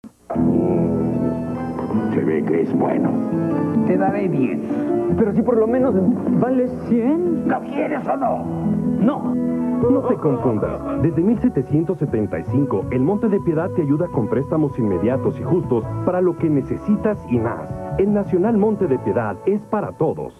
Se ve que es bueno. Te daré 10. Pero si por lo menos vale 100. ¿Lo quieres o no? No. No te confundas. Desde 1775, el Monte de Piedad te ayuda con préstamos inmediatos y justos para lo que necesitas y más. El Nacional Monte de Piedad es para todos.